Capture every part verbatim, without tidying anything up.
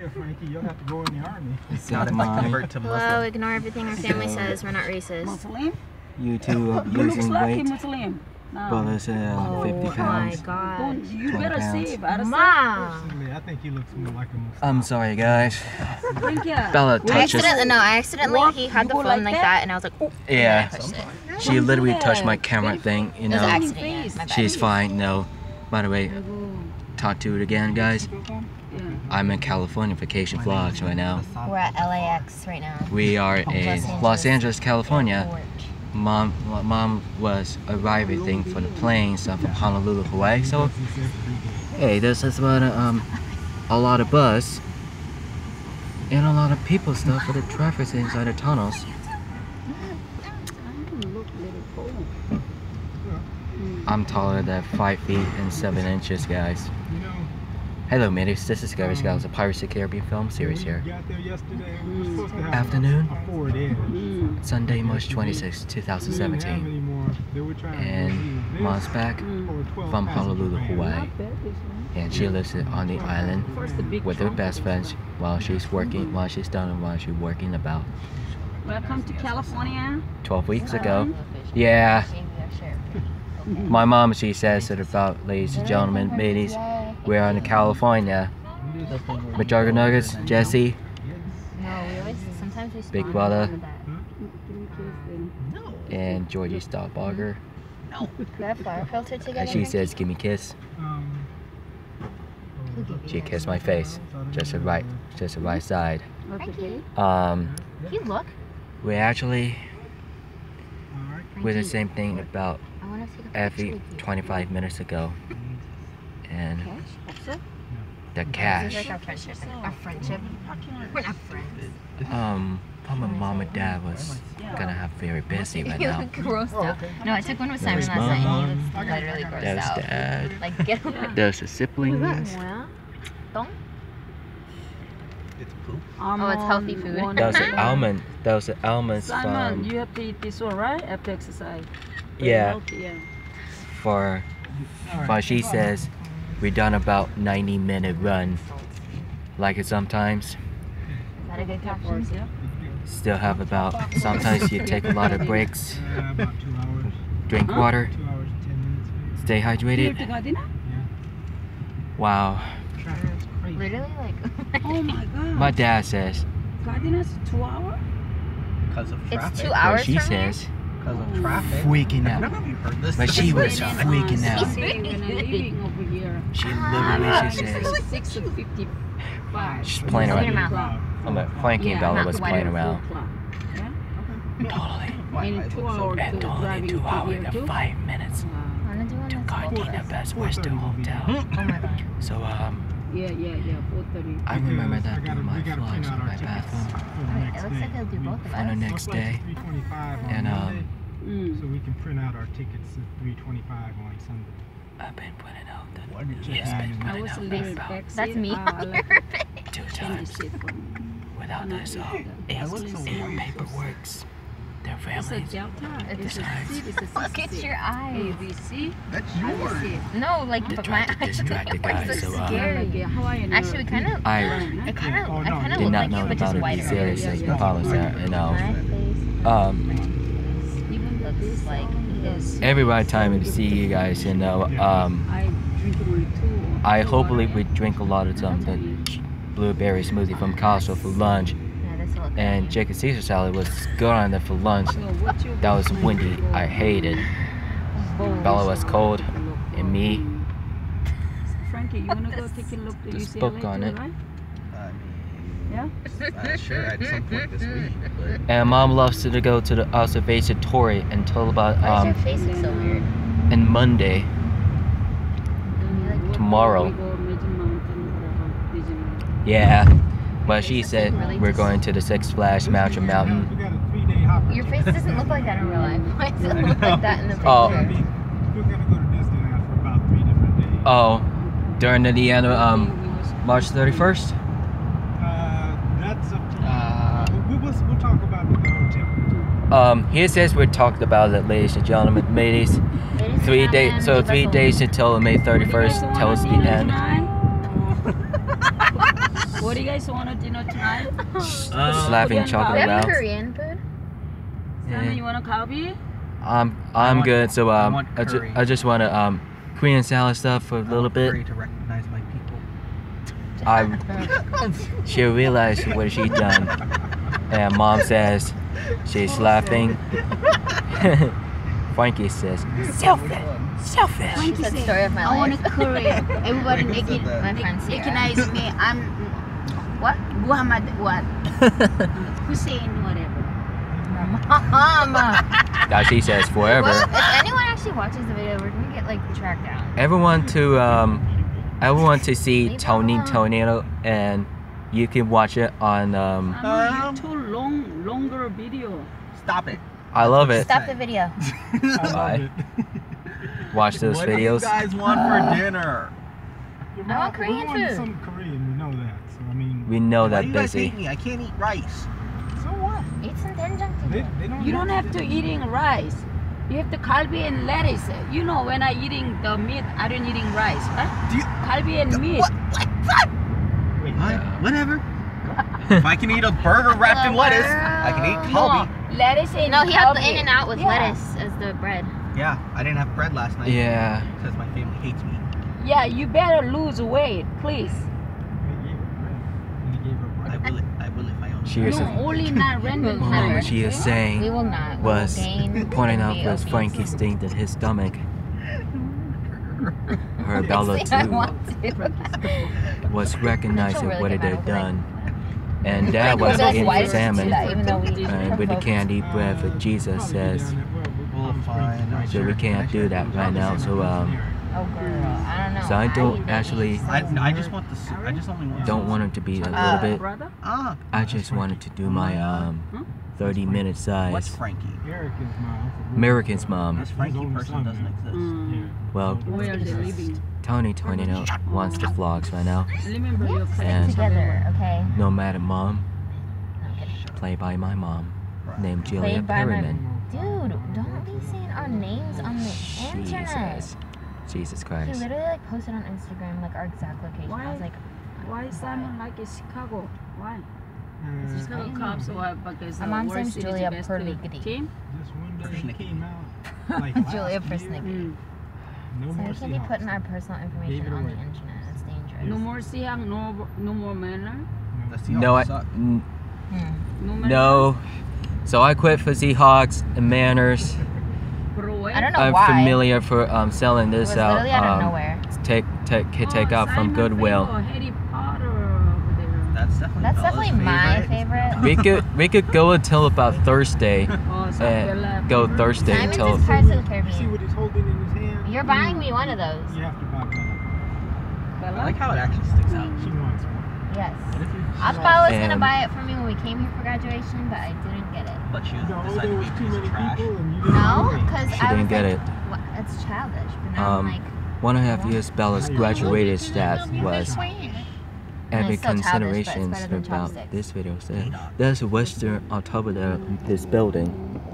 Yeah, Frankie, you'll have to go in the army. It's not if I convert to Muslim. Hello, ignore everything our family says. We're not racist. Muslim? You two are You look losing like a weight. Muslim. No. Well, it's uh, fifty Oh my pounds. god. Don't, you better pounds. save. I Mom! Personally, I think he looks more like a Muslim. I'm sorry, guys. Thank you. Bella I touches. accidentally, no, I accidentally, Walk, he had you the go phone like like that? that, and I was like, oh. Yeah. And I pushed it. She literally touched my camera thing, you It was an know. accident, yeah. My bad. She's fine, no. By the way, talk to it again, guys. I'm in California vacation vlogs right now. We're at L A X right now. We are in Los Angeles, California. Mom, mom was arriving for the plane, so from Honolulu, Hawaii. So, hey, this is what um, a lot of bus and a lot of people stuff for the traffic inside the tunnels. I'm taller than five feet and seven inches, guys. Hello, mateys. This is Gary Scouts, a Pirates of the Caribbean film series here. Afternoon, Sunday, March twenty-sixth, two thousand seventeen. And Mom's back from Honolulu, Hawaii. And she lives on the island with her best friends while she's working, while she's done and while she's working about Welcome to California. twelve weeks ago. Yeah. My mom, she says it about, ladies and gentlemen, ladies, we're in California. McJugger Nuggets, Jesse, No, we always, sometimes we Big spawn Brother, over that. and Georgie Starbarger. We have flower filter together. And she says, give me a kiss. She kissed my face, just the right, just the right side. Frankie, Um, you look. we actually, we're the same thing about I want to take a picture every with you. twenty-five minutes ago. And Cash? the This is cash. like our friendship. Our friendship. We're not friends. Um, my mom and dad was gonna have very busy right You now. look grossed out. No, I took one with Simon There's last night mom. and he was literally grossed There's out. dad. Like, get away. There's the siblings. Dong? It's poop. Oh, it's healthy food. There's the almond. There's the almonds Simon, from you have to eat this one, right? After exercise. Very yeah. healthy, yeah. For, for she says we done about ninety minute run. Like it sometimes. Is that a good caption? Yeah. Still have about. Sometimes you take a lot of breaks. Uh, about two hours. Drink water. Two hours and ten minutes. Stay You have to hydrated. go dinner? Wow. Traffic's crazy. Literally, like. Oh my god. My dad says. Gardeners two hours? Because of traffic. It's two What hours she from here? says. Because of traffic. Freaking Have out. none of you heard this? But This she is was really freaking Uh, out. six a.m. when I'm leaving over here. She literally, she says. six fifty-five. She's playing Open your around. mouth. I'm like, Frankie and Bella was playing around. Yeah? Totally. In two hours And to only driving two to hours here and too? five minutes Wanna do one to that's Gardena cool? Best Western Hotel. Oh my god. So um, Yeah, yeah, yeah, four thirty. I remember Because I that gotta- doing my we gotta vlogs print in out our my tickets bathroom for the Alright, next it looks day. like they'll do both of on the us. next day. three twenty-five on And, um, Monday, Mm. so we can print out our tickets at three twenty-five on Sunday. I've been putting out the What did you Yes, have? been I putting was out a the little about backseat. That's me Uh, I on like your to face. two change the times. shit for me. Without this, uh, That looks so their weird. paperworks, their It's a families. Delta. It's It's a nice. C. It's a C. Look at your A, eyes. B, C. That's I will yours. see it. No, like, They're but trying my to eyes distract the are guys, so so, uh, scary. Like a Hawaiian Actually, we or- kind of, I it kind of, Oh, I no, kind of did look not like know you, but just about it. Be whiter. serious, Yeah, I yeah. promise that. You know, My face um, Even looks like it is. every right time to see you guys. You know, um, I drink only two. I two hopefully water. we drink a lot of something. Blueberry smoothie from Costco for lunch, Yeah, this will look and good. chicken Caesar salad was good on there for lunch. So what you That was got? windy. I hated. Bella was cold, and me. Frankie, you wanna go take a look at The U C L A spoke on too, it. right? I Yeah? mean, uh, sure, at some point this week. But And mom loves to go to the observatory until about Why does your um face look so weird? and Monday. Mm, Tomorrow. we go Magic Mountain, whatever, Disneyland. Yeah, but she said we're going to the Six Flags Mountain Mountain. We got a three-day hop. Your face doesn't look like that in real life. Why does it look like that in the picture? Oh. We're gonna go to Disneyland for about three different days. Oh, during the end of um March thirty-first. Uh, that's up to you. Uh, we, we'll, we'll talk about it with the hotel. Um, here says we talked about it, ladies and gentlemen, ladies. Ladies Three and days, gentlemen, so leave us three alone. days until May thirty-first. Tell us the end. What What do you guys want to dinner tonight? Just Uh, laughing, Korean choking Do you have around. Korean food? Simon, you want a kalbi? I'm I I'm want- good. So I um, want I, ju- curry. I just want to um, Korean salad stuff for a little bit. Hurry to recognize my people. I she realized what she done, and mom says she's laughing. Frankie says selfish, selfish. She said story of my I want life. a Korea. Everybody Who said recognize, that? My friend Sierra. recognize me. I'm What? Muhammad what? Hussein whatever. Mama. That she says forever. Well, if anyone actually watches the video, we're gonna get like tracked down. Everyone to um, everyone to see Leave Tony it alone. Tornado, and you can watch it on um. Simon, you too long, longer video. Stop it. I love it. Stop the video. I Bye. love it. Watch those what videos. do you guys want for dinner? Your I mom- want Korean we wanted food. Some Korean, we know that. So I mean, We know Why that do you guys busy. hate me? I can't eat rice. so what? Eat some doenjang They, today. they don't. You don't have to eating rice. You have to kalbi and lettuce. You know, when I eating the meat, I don't eating rice, right? Do you, Kalbi and meat. what? What? What? Wait, I, whatever. If I can eat a burger wrapped in lettuce, I can eat kalbi. No, lettuce and No, he had the kalbi. in and out with Yeah. lettuce as the bread. Yeah, I didn't have bread last night. Yeah. Because my family hates me. Yeah, you better lose weight, please. They gave her bread. And he gave her I bread. will. It, I will if I own. She it. is No, only not random. Well, Well, Never. what she is We saying will not. We was will gain pointing and out be was obese. Frankie's thing to his stomach. Her Bella Next thing I too want to. was recognizing really what get they mad. had We'll be done, and Dad We'll was be like, why did you do examined. that, even though we And but they provoked- can't eat bread, Uh, but Jesus probably says, down at- well, Well, Palm fine, Springs, right so we there. can't do that right now. So um, Oh girl, I don't know. So I don't eat it. actually- So I, I weird. just want the. soup. I just only want. don't want it to be a little Uh, bit. Brother? Ah, I just wanted to do my um Huh? thirty minute what's size. Frankie? Eric is my uncle. American's mom. This Frankie His only person son doesn't now. exist. Mm. Yeah. Well, Where are they living? Tony Tornado wants the vlogs right now. Remember your Stick And- together, okay? No matter mom, Okay. played by my mom, named Julia Played by my- Perryman. Dude, don't be saying our names on the internet. Jesus, Jesus He Christ. literally like posted on Instagram like our exact location. I was Why? like, Why Simon like in Chicago? Why? Uh, Chicago don't Cubs know. or because My the mom's worst name's city is Julia the best Perligity. team? Just one day Persnickety. he came out. Like last Julia year, Persnickety. Mm. No so more we can't be Seahawks. putting our personal Gave information it on the away. internet. It's dangerous. No more Siang, no no more manner. The Seahawks No, I, suck. n- Hmm. No manner. no. So I quit for Seahawks and Manners. Bro, I don't know I'm why. familiar for um, selling It this was out. literally out of Um, nowhere. take take take Oh, out from Simon Goodwill. Favorite, Harry Potter over there. That's definitely. That's Bella's definitely my favorite. favorite. We could we could go until about Thursday. Oh, so and Bella go favorite. Thursday Simon's until is Pirates of the See Caribbean. what he's holding in his hand? You're buying me one of those. You have to buy Bella. Bella? I like how it actually sticks out. She wants one. Yes. What if you- Appa was gonna And- buy it for me when we came here for graduation, but I didn't get it. But she was No, decided there to was be a too piece many of trash. people and you didn't No, know it. because She I didn't was get like, it. What? It's childish. But now Um, I'm like, one and a half years Bella's graduated stat was every it's still childish, but it's consideration better than about chopsticks. this video. So there's a western on top of the, this building,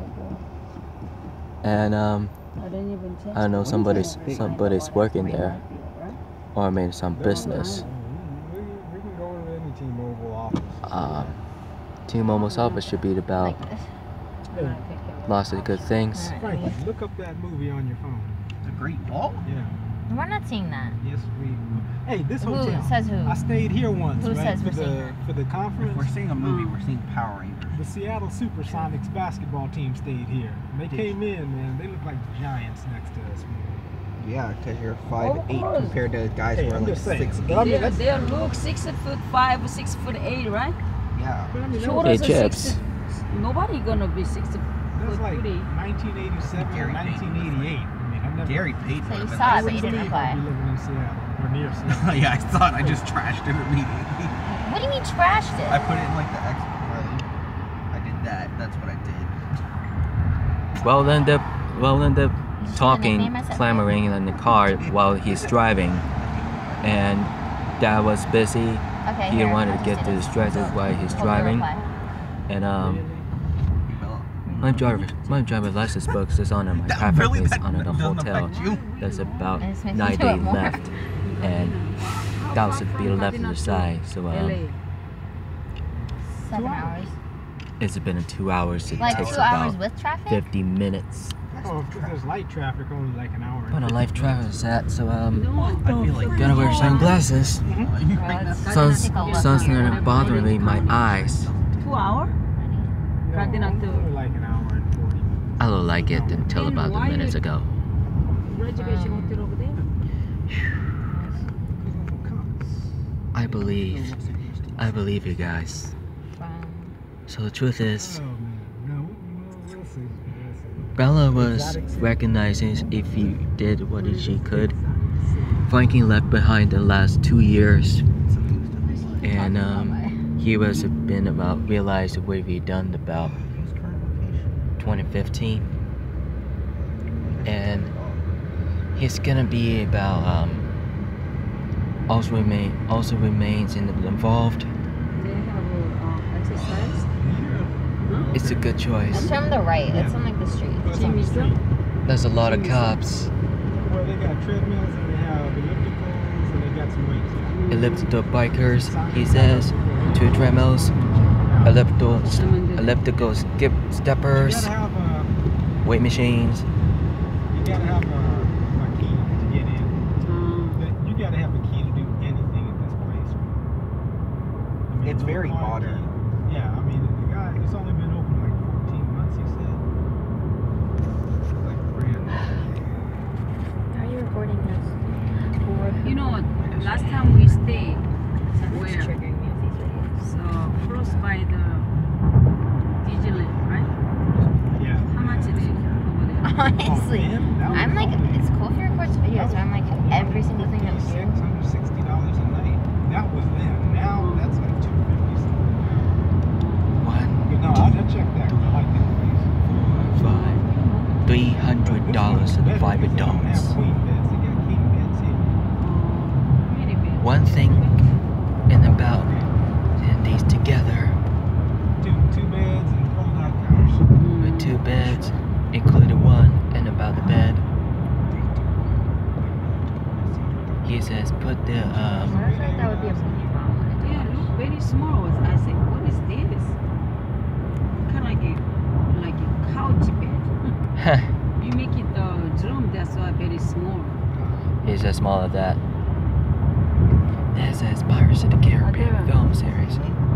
and um, I didn't even check. I don't know somebody's somebody's working there, or maybe some business. We, we can go into any T-Mobile office. Um, T-Mobile's office should be about like this. Hey, lots of good things. Frankie, look up that movie on your phone. The Great Wall? Yeah. We're not seeing that. Yes, we. Hey, this Who hotel. says who? I stayed here once, Who right? says for we're seeing the that? for the If conference. we're seeing a movie, we're seeing Power Rangers. The Seattle Supersonics basketball team stayed here. And they came in, man. They look like giants next to us, man. Yeah, because you're five eight course. compared to guys Hey, who are I'm like just saying. six. But I mean, They, that's, they look six foot five, six foot eight, right? Yeah. but I mean, that Shorter was, Hey, than Chips. six. Nobody gonna be six foot that's like three. nineteen eighty-seven or Gary nineteen eighty-eight. I mean, I've never. Gary paid So for you it. saw I it, but wouldn't you didn't believe I'd apply. be living in Seattle or near Seattle. Yeah, I thought I just trashed it immediately. What do you mean trashed it? I put it in like the X. I did that. That's what I did. Well then the well then the should've talking, nicknamed myself. clamoring in the car while he's driving, and Dad was busy. Okay, He here, wanted I'll to get just do this. distracted while he's Hold your driving, reply. and um. Well, My driver, my driver license book is on my that traffic really is that on the doesn't hotel. affect you. There's about It just makes me nine do it days more. left, and that should be left to the side. So L um, A. seven hours. hours. It's been two hours. It Like takes two hours about with traffic? fifty minutes. Oh, if there's light traffic, only like an hour. But a life traffic is that, so um, No. I feel like gotta wear sunglasses. That's Sun's, take a look. sun's not bothering me, my eyes. Two hour? No, Friday night too. only like an hour and forty minutes. I look like it until Then about the why minutes you- ago. Reservation hotel over there. I believe, I believe you guys. So the truth is, Oh, man. No, we- we'll see. We'll see. Bella was recognizing if he did what she could. Frankie left behind the last two years, and um, he was been about realized what he done about twenty fifteen, and he's gonna be about um, also remain also remains in, involved. They have uh, exercise. It's a good It's choice. from the right. It's on like the street. But it's on the street. There's a lot of cops. Well, they got treadmills and they have ellipticals and they got some weights. Elliptical bikers, he says. Two treadmills, elliptical, elliptical skip You steppers, gotta have a, weight machines. you gotta have a, a key to get in. Um, But you gotta have a key to do anything at this place. I mean, It's no very car modern. key. Yeah, I mean, the guy, it's only been open like fourteen months, he said. It's like brand new. How are you recording this? you know what? Last time we stayed, Where? where? Triggering me with these videos. So close by the Disneyland, right? Yeah. How much it is over there? Honestly, Oh, man, that I'm was like, only- it's cool if you record some videos, but I'm like, every single thing that we do. six hundred sixty dollars a night. That was then. Now that's like two fifty something. One, But no, I, I checked that. I like that place. four, five, three hundred dollars in five They don't have adults. queen beds. They got king beds here. Many beds. One thing in about and these together Two two beds and fold out couch. with two beds, including one and about the bed. He says put the um I feel like that would be a movie bomb. Yeah, look very small. I said, what is this? Kind of like a like a couch bed. You make it the room, that's why very small. he's just small of that. This is Pirates of the Caribbean film series.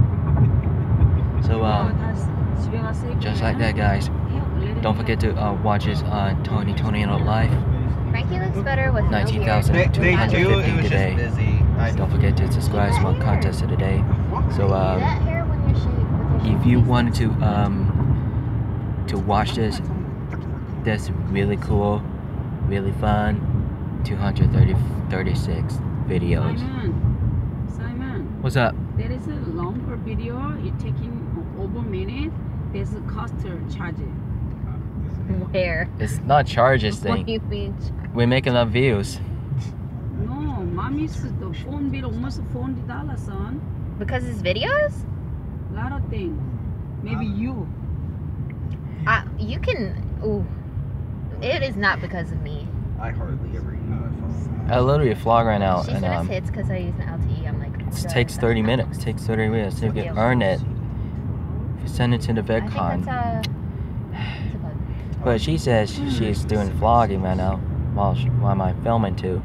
So um just like that, guys. Don't forget to uh, watch us on Tony Tony and Live. Frankie looks better with no nineteen beard. thousand They, two they hundred do. fifty It was today. just busy. I Don't forget to subscribe to my contest of the day. So Do um, that hair when you're shaved, with your if you shaved wanted to um to watch this, that's really cool, really fun. two hundred thirty-six videos. Simon, Simon, What's up? there is a longer video. It taking over a minute. There's a cost to charge it. face. Where? It's not charges What thing. do you mean? We're making enough views. No, mommy's the phone bill almost four hundred dollars, son. Because his videos? Lot of things. Maybe you. Uh, you can. Ooh. It is not because of me. I hardly ever use my phone. I literally vlog right now, She and said um, it's hits because I use an L T E. I'm like. it "Duh, takes that's thirty not minutes. fun." takes thirty minutes to get Yeah. earn it. If you send it to the I think VidCon. that's a. It's a bug. But she says she's doing vlogging right now while she, while I'm filming too.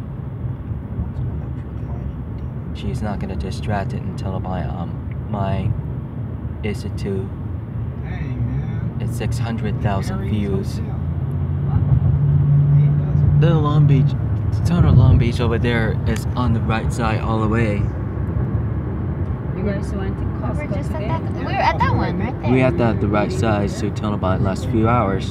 She's not gonna distract it until my um my Institute Hey, man. it's six hundred thousand Harry's views. Hotel. Hey, The Long Beach, the town of Long Beach over there is on the right side all the way. You guys went to We Costco were just at today? that. We were at that one right there. We at the, the right side to tell about the last few hours.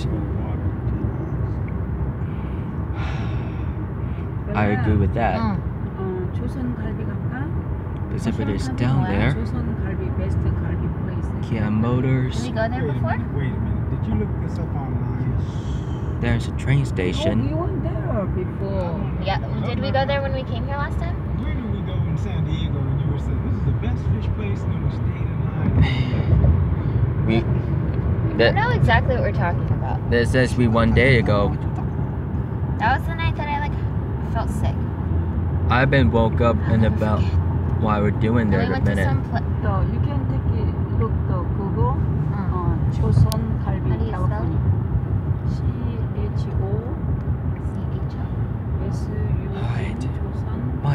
I agree with that. Mm. 어, 조선 갈비 갈까? Pacific is 조선 down 갈비 there. 조선 갈비 best 갈비 place. Kia Did Motors. we go there Wait a before? minute, wait a minute. Did you look this up online? There's a train Oh, station. we went there before. Yeah. Did we go there when we came here last time? Where did we go in San Diego and you were saying this is the best fish place in the state of line? We I that know exactly what we're talking about. that says we one day ago. That was the night that I like felt sick. I've been woke up in about while we're doing there we in a went to minute. some pla- So you can take a look the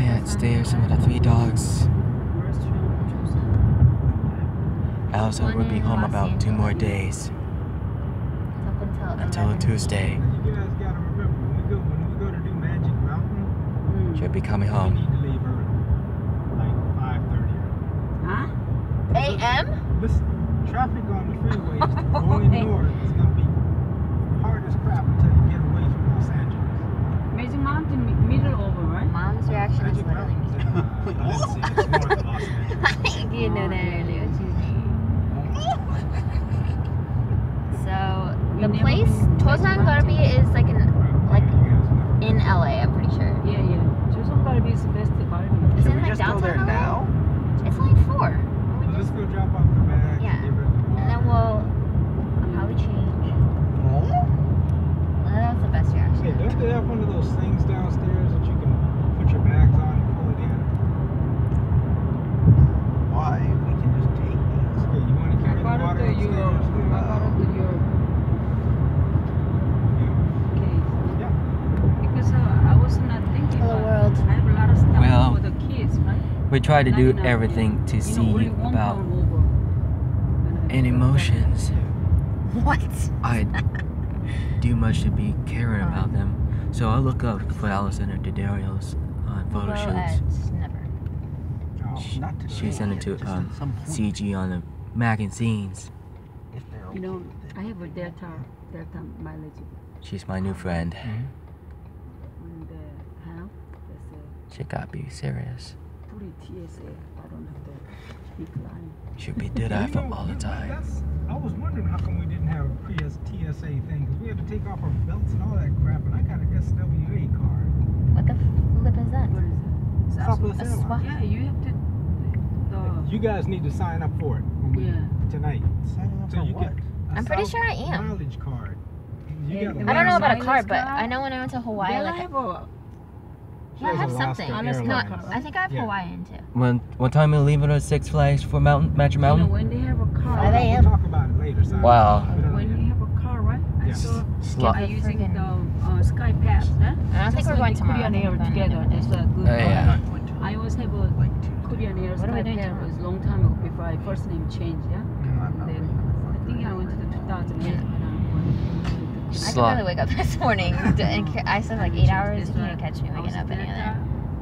quiet. Stairs with the three dogs. Restaurant, Chosun. Allison will be home about two more days Up until until eleven. Tuesday. Now, you guys gotta remember, when we go when we go to do Magic Mountain, Mm. She'll be coming we home. need to leave early, like five thirty. Huh? A M? Listen, traffic on the freeways going north is gonna be hard as crap until you get away from Los Angeles. Magic Mountain, mi- middle over, right? Mom's reaction is Magic literally Mountain's me. in, uh, Valencia. It's north of Los Angeles. You know that earlier. So We the never place been to Chosun Magic Garbi is like an like You guys never- in L A. I'm pretty sure. Yeah, yeah. Chosun Garbi is the best garden. Is Should it we like just go downtown there L A? now? It's only four. We Let's just, go drop off the bags. Yeah. Give her the and then we'll probably change. Well, that's the best Hey, reaction. don't they have one of those things downstairs that you can put your bags on and pull it in? Why? We can just take these. Okay, you want to I carry the brought it water to you. I upstairs? brought it to you. Yeah. Okay. Yeah. Because uh, I was not thinking. Hello, but world. I have a lot of stuff Well, for the kids, right? We try to Not do enough, everything yeah. to You know, see only one about pound over. And I and forgot emotions. What? I do much to be caring about them. So I look up for Allison or D'Addario's on photo Well, shoots. at never. Oh, Sh- not today. She sent it to Just um, at some point. C G on the magazines. If they're that. You know, okay with it. I have a Delta, Delta mileage. She's my new friend. And uh, how? That's She gotta be serious. a pretty T S A. I don't have to decline. She'll be You did that for know, all the time. That's, I was wondering how come we didn't have a pre T S A thing, because we had to take off our belts and all that crap, and I got an S W A card. What the flip is that? What is that? Southwest a Airlines. swap. Yeah, you have to. The, You guys need to sign up for it when we, yeah. tonight. Signing up So for you what? get a I'm pretty South sure I am. mileage card. You Yeah, got a and I don't know about a Mileage card, but card? I know when I went to Hawaii, They'll like have a. yeah, I have Alaska something. Alaska No, Airlines. I think I have Yeah. Hawaiian too. When what time we leaving at Six Flags for Mountain Magic You know, Mountain? when they have a car. five a m. We'll talk about it later, Simon. Wow. We don't know When yet. you have a car, right? I Yes. saw Slut. are using Friggin- the uh, Sky Pass, huh? I don't think Just we're like going the tomorrow. Korean I think Air we're going together. another That's day. a good. Oh, yeah. one. I always have a Like Tuesday. Korean Air What are we Sky doing Pass. tomorrow? It was a long time ago before I first name changed, yeah. I'm not Then waking up at I think I went to the two thousand eight when I went. I could Slut. barely wake up this morning. and ca- I slept like eight hours. You can't catch me waking up any other.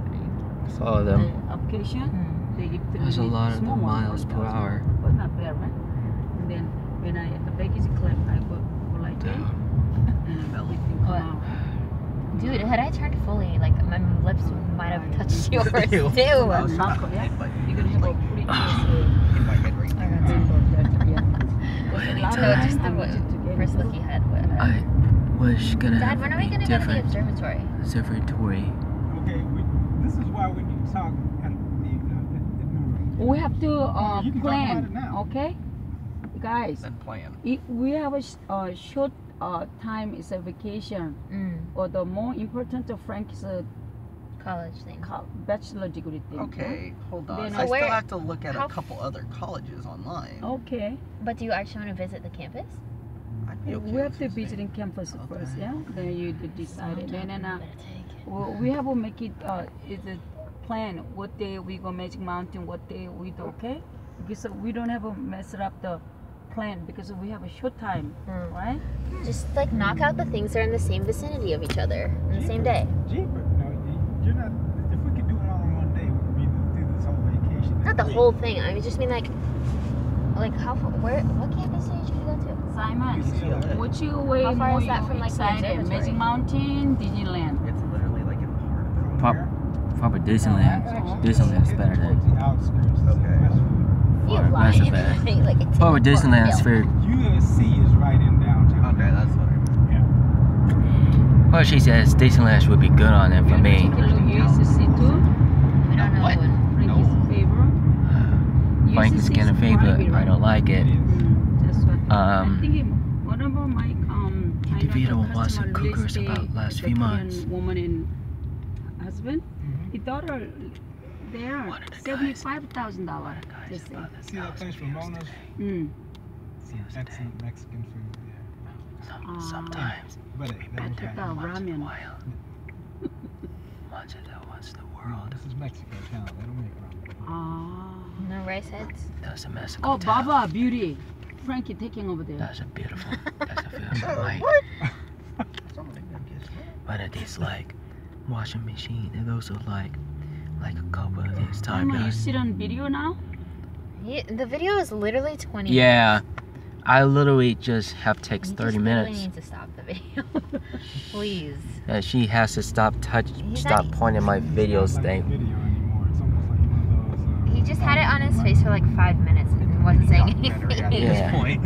Saw The them. application, Mm. they give There's a me lot of small one, miles per one thousand, hour. but not bad, right? And then when I at the baggage claim, I go for like eight, and everything come What? out. Dude, had I turned fully, like my lips might have touched yours Ew. too. I was Not trying to yeah. hit my, You're gonna have a pretty close hit my head right I there. got some. yeah. So just the first look you had. With, uh, I was gonna Dad, have when a are we gonna go to the different observatory? observatory. Okay, we, this is why we need to talk at the, uh, at the new room. We have to uh, You can talk about it plan, now. okay? Guys, Then plan. if we have a sh- uh, short uh, time is a vacation, Mm, or the more important of Frank is a college thing. co- bachelor degree thing. Okay, hold on. Then I where- still have to look at how a f- couple other colleges online. huh? Okay. But do you actually want to visit the campus? I'd be okay We have with to visiting. visit in campus Okay. first, yeah? Then you d- decide it. Then, then uh, Better take. well, we have to make it, uh, is a plan. What day we go Magic Mountain, what day we do, okay? Because uh, we don't have to mess it up the plan because we have a short time, Mm. right? Just like knock out the things that are in the same vicinity of each other on the same day. Jeepers, no, you- you're not, if we could do it all in one day, we could be do this whole vacation. Not the Wait, whole thing. I just mean like, like how far, where, what campus did you go to? Simon, U C L A. what you way How far more is that you from, like, the excited? observatory? Magic Mountain, Disneyland. It's literally like in the heart of it. Pop- Where? Probably Disneyland. Disneyland's better than. Towards the outskirts. Okay. You Far lying. west of it. like it's Probably Disneyland's for. for. U S C is right in downtown. Okay, that's what I meant. Well, she says Disneyland would be good on it for me. Take a look, U S C too. We don't know What? when. Frankie's No. favor. Frank is getting a favor. I don't like It it. is. Mm, that's what. Um, I think it, what about Mike? Um, I know DeVito the wants some customer cookers release about the- last the few Korean months. Woman and husband. Mhm. He thought her there One of the guys- seventy-five thousand dollars. Guys, about this See that house place we used to Ramona's? stay. Mm. Tuesday. Excellent Mexican food there. Some- Ah. Sometimes But we it bet never took had out once in a ramen. while. Once in a- once the world. This is Mexico town. They don't make ramen. Ah. No rice heads. That's a Mexico Oh, town. Baba, beauty. Frankie taking over there. That's a beautiful. That's a beautiful light. One of these like washing machine, and those are like like a couple of these time Mama, you back. sit on video now? Yeah, the video is literally twenty Yeah, I literally just have takes You thirty just minutes. Really need to stop the video, please. Uh, she has to stop touch, He's stop not- pointing my videos Not like a thing. video anymore. It's almost like one of those. Uh, He just had it on his face for like five minutes and wasn't saying anything. At this Yeah. point.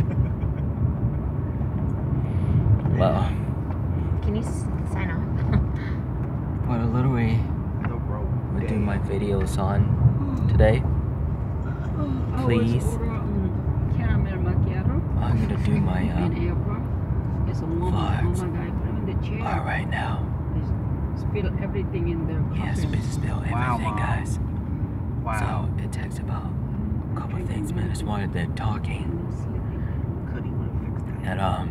Well, Can you s- sign off? what I literally The road. would do my videos on today. Please. I always order um, caramel macchiato I'm gonna do my in uh, airport. It's a woman. vlogs. Oh my God, put him in the chair. all right now. Spill everything in there. Yes, we spill everything, Wow, Mom. guys. Wow. So it takes about a couple of things minutes while they're talking. Could he would have fixed that. And um,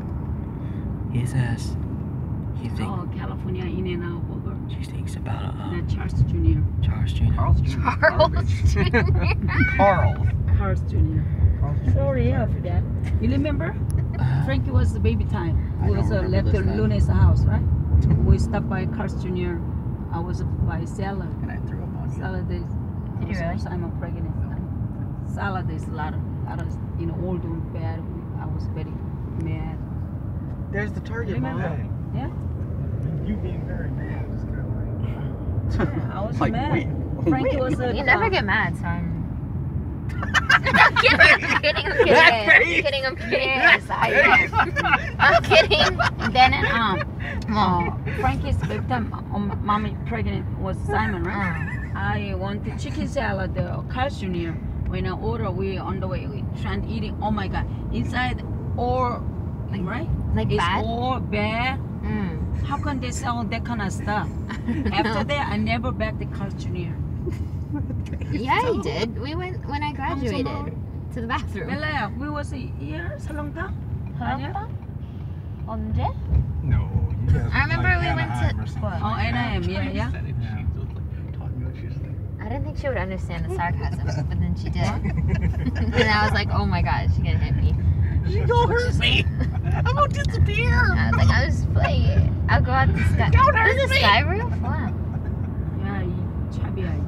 he says he thinks Oh, California In and Out burger. she thinks about um, That Charles Junior Charles Junior Carl's Junior Charles Junior Carl. Charles Junior Sorry yeah, for that. You remember? Uh, Frankie was the baby time. I We don't was uh, remember left this to time. Luna's house, right? We stopped by Carl's Junior I was by salad. And I threw up on you. Salad days. Did you really? I'm pregnant. Salad days, a lot of, lot of, you know, all doing bad. I was very mad. There's the target, Remember? Mom. Yeah? You being very mad is kind of like. Yeah, I was Like, mad. wait, Frankie wait. was a. You never get mad, so I'm. I'm kidding, I'm kidding, I'm kidding, That I'm face. kidding, I'm kidding. Yes, I am. I'm kidding. And then um, uh, Frankie's baby time, um, mommy pregnant was Simon, right? Mm. I want the chicken salad, the Carl's Junior When I order, we on the way, we trying to eat it. Oh my God, inside all, like, right? Like It's bad? all bad. Mm. How can they sell that kind of stuff? After that, I never back the Carl's Junior Yeah, you did. We went when I graduated to the bathroom. Bella, we was a year, salonga. Harapa? 언제? No, you guys. I remember like we went to- Anaheim or something what? Oh, like and I that. am, yeah, yeah. Said it, Yeah. she was like talking about she was like, I didn't think she would understand the sarcasm, but then she did. And I was like, oh my god, she's gonna hit me. she don't hurt me. I'm gonna disappear. I was like, I was playing. I'll go out the sky. Don't hurt Is the me. sky roof? Wow. Yeah, chubby eye.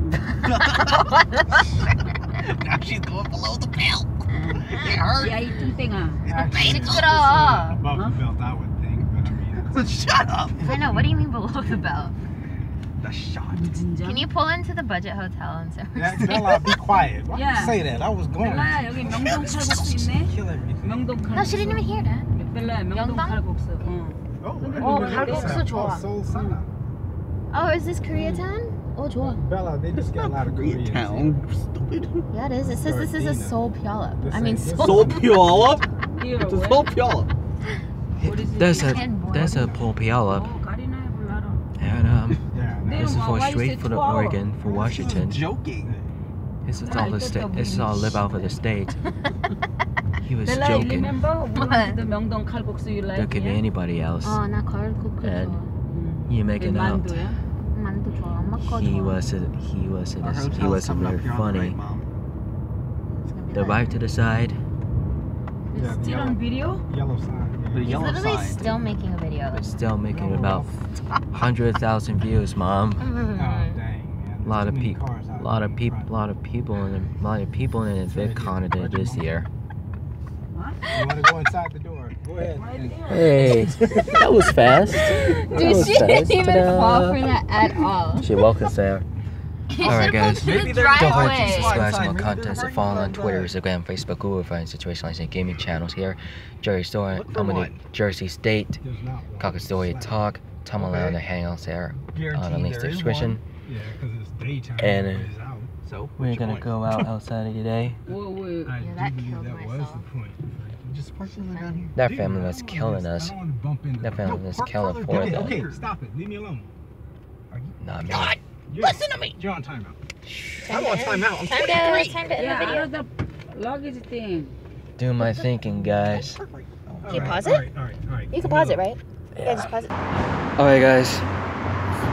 Now she's going below the belt. It hurt. Yeah, 이쁜 땡아. Actually, 시끄러. above Huh? the belt, I would think, but I mean. Shut up. I know. What do you mean below the belt? The shot. 진짜? Can you pull into the budget hotel and say? Yeah, Bella, be quiet. Why Yeah. you say that? I was going. 벨라야, 여기 명동 칼국수 있네. Kill everything. 명동 칼국수. No, she didn't even hear that. 벨라야, 명동 영당? 칼국수. 응. Oh, Oh, kalguksu kalguksu 좋아. Seoul Sana. Oh, is this Koreatown? Oh, 좋아. Bella, they just got a lot of Koreans. Town. Stupid. Yeah, it is. It says this is a Gardena. Seoul Puyallup. This I mean, ain't- this Seoul. Soul Puyallup. Here, It's a where? Soul Puyallup. What is it? There's a Ken Boy. there's a Paul Puyallup, Oh, 가리나에 불러라. and um, Yeah, no. this is Why- for why you straight say for the twelve? Oregon for Washington. Joking. This is Yeah, all I the thought state. that This is we- all live out of the state. He was 벨라, you joking. remember? We went to the 명동 칼국수 you like? Don't give me yeah? anybody else. 어, 나 걸국수 And 좋아. 응. You make it out. 만두야? 만두 좋아. 엄마 거 He 좋아. was a, he was a, Our he hotel's was a coming very up here on the funny. right, Mom. It's gonna be The lit. right to the side. It's Yeah, still yellow. on video? Yellow sign. The Yeah. He's yellow literally sign. still making a video. But still making about hundred thousand views, mom. Oh, dang, man. A lot of There's too many people, cars out a lot of in people, front. lot of people in, a lot of people in VidCon this year. What? You want to go inside the door? Go ahead. Right there. Hey, that was fast. Dude, she didn't even fall for that at all. She welcomes there. You All right, should've pulled guys. to the Maybe they're- Don't forget to driveway. subscribe to Maybe my they're contents and already follow on going Twitter, back. Instagram, Facebook, Google, Find Situationalized and Gaming channels here. Jerry Store, Look for I'm in one. Jersey State, There's not one. Cocker Story Talk, Tom Okay. Around the Hangouts there on the Guaranteed links there is description. Yeah, because it's daytime. And, it's out. So We're which gonna one? go out outside today. Whoa, whoa. I Yeah, do that believe killed that my was soul. the point. Just park somewhere down here. That Dude, family I was don't killing wanna- us. I don't want to bump into That them. family No, was park killing further for down. Okay, them. okay, stop it. Leave me alone. Nah, man. God, You're, listen to me. You're on timeout. I'm on timeout. I'm Time to, twenty-three. time to end Yeah, the out video. of the luggage thing. Do my thinking, guys. All Can you right, pause all it? right, all right, all right. You can pause it, right? Yeah, just pause it. Alright, guys.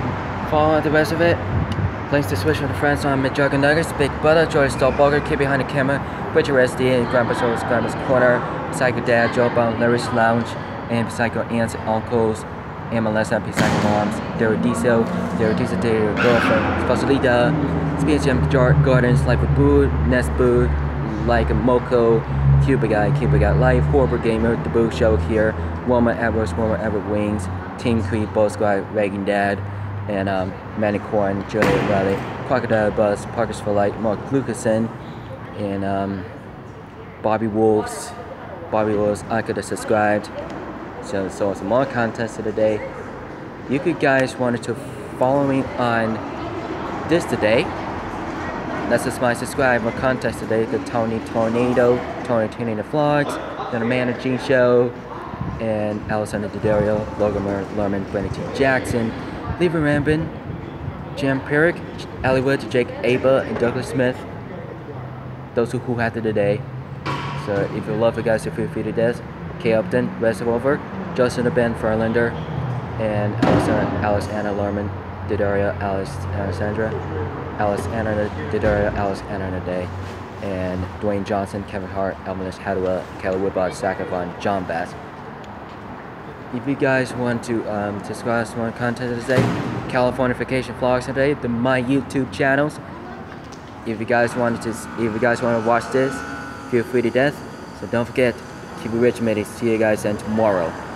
follow the rest of it. Links to Switch with the friends on McJugger Nuggets, Big Brother, Jordan Stolberger, Kid Behind the Camera, Richard S D, and Grandpa's Always Grandma's Corner, Psycho Dad, Joe Bone, Larry's Lounge, and Psycho Aunts and Uncles, and Melissa, Psycho Moms, Daryl Diesel, Daryl Diesel, Daryl Girlfriend, Sposalita, Speed Gem Gardens, Life with Boo, Nest Boo, Like a Moko, Cuba Guy, Cuba Guy Life, Horror Gamer, The Boo Show here, Wilma Edwards, Wilma Edward Wings, Team Creed, Bo Squad, Reagan Dad, and um, Manicorn, Julia Riley, Crocodile Buzz, Parkers for Light, Mark Lucasen, and um, Bobby Wolves, Bobby Wolves, I could have subscribed. So, so some more contests of the day. You could guys wanted to follow me on this today. That's just my subscriber contest today. The Tony Tornado, Tony Tornado Vlogs, the Amanda Jean Show, and Alessandra Daddario, Logan Lerman, Brennan T. Jackson, Leva Rambin, Jam Perrick, Ali Woods, Jake Aba, and Douglas Smith. Those who, who had it today. So if you love it, guys, feel free to this. Kay Upton, Wes Wolver, Justin the Ben Farlander, and Alice, Alice Anna Lerman, Daddario, Alice Alessandra, Alice Anna Daddario, Alice Anna Day, and Dwayne Johnson, Kevin Hart, Almanis Hadwa, Kelly Woodbot, Sackavon, John Bass. If you guys want to um, subscribe to my content today, Californification Vlogs today, the my YouTube channels. If you guys wanted to, if you guys want to watch this, feel free to death. So don't forget, keep it rich, matey. See you guys then tomorrow.